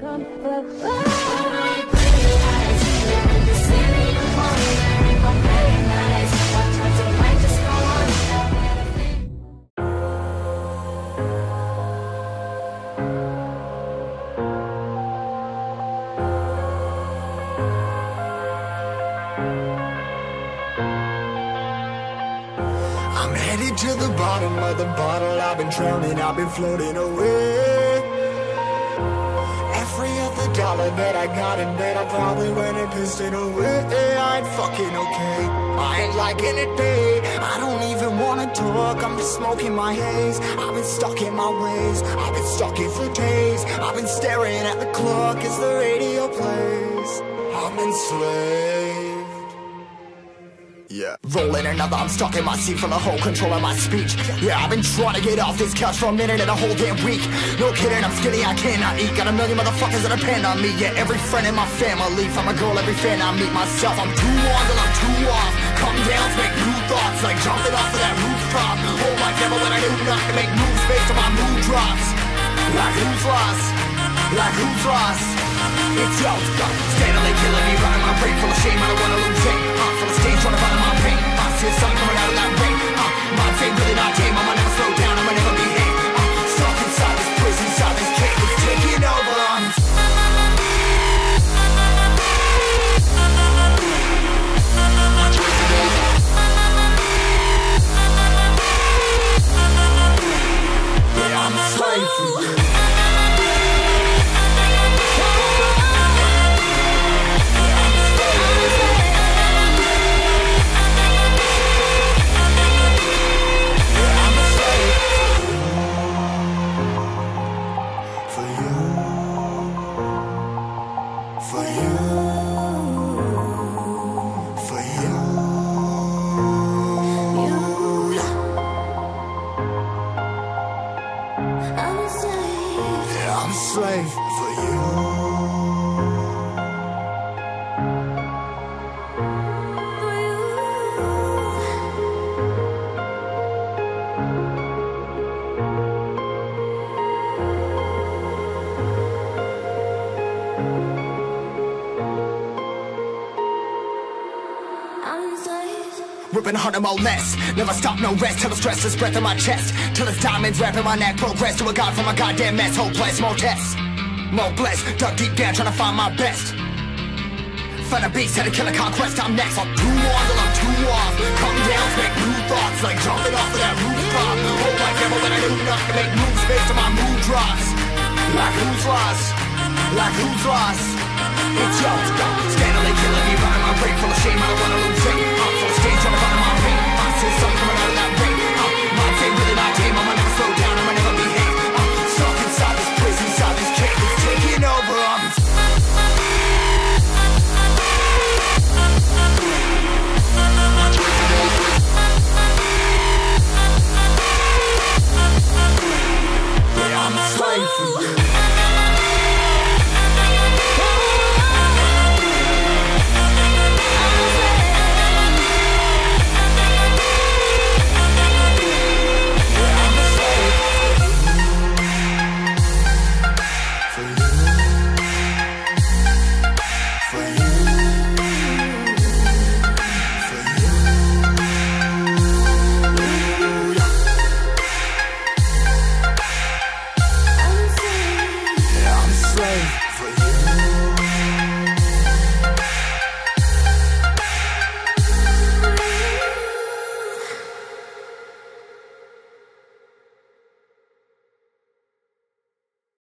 I'm headed to the bottom of the bottle. I've been drowning, I've been floating away. Every other dollar that I got in bed, I probably went and pissed it away. I ain't fucking okay, I ain't liking it, babe. I don't even wanna talk, I'm just smoking my haze. I've been stuck in my ways, I've been stuck here for days. I've been staring at the clock as the radio plays. I'm enslaved. Yeah, rolling another, I'm stuck in my seat for the whole control of my speech. Yeah, I've been trying to get off this couch for a minute and a whole damn week. No kidding, I'm skinny, I cannot eat. Got a million motherfuckers that depend on me. Yeah, every friend in my family, from a girl, every fan I meet myself. I'm too on till I'm too off. Come down to make new thoughts, like jumping off of that rooftop. Whole life never when I knew not to make moves based on my mood drops. Like who's lost? Like who's lost? It's yo, steadily killing me, running my brain full of shame. I don't wanna lose it. Full of stage, trying to find my pain. I see the sun coming out of that rain. My fame really not tame. I'ma never slow down, I'ma never behave. Stuck inside this prison, inside this cage, it's taking over. Yeah, I'm a slave for you. I'm a slave for you. Ripping harder, more less. Never stop, no rest. Till the stress is breath in my chest. Till it's diamonds wrapping my neck. Progress to a god from a goddamn mess. Hopeless, more tests. More blessed. Dug deep down trying to find my best. Find a beast, had to kill a conquest. I'm next. I'm too on till I'm too off. Come down to make new thoughts, like jumping off of that rooftop. Whole life never when I knew not to make moves based on my mood drops. Like who's lost? Like who's lost? It's yo, steadily killing me, running my brain full of shame. I don't wanna lose it. I'm full of stage, trying to find my pain. I see something